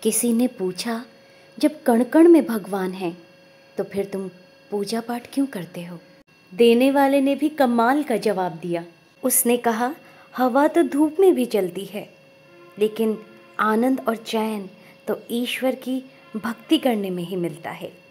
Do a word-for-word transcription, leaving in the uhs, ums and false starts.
किसी ने पूछा, जब कण कण में भगवान हैं तो फिर तुम पूजा पाठ क्यों करते हो? देने वाले ने भी कमाल का जवाब दिया। उसने कहा, हवा तो धूप में भी चलती है, लेकिन आनंद और चैन तो ईश्वर की भक्ति करने में ही मिलता है।